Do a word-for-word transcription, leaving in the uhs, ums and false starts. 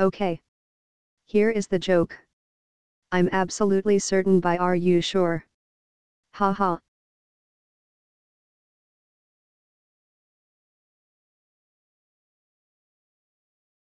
Okay. Here is the joke. I'm absolutely certain by are you sure? Ha ha.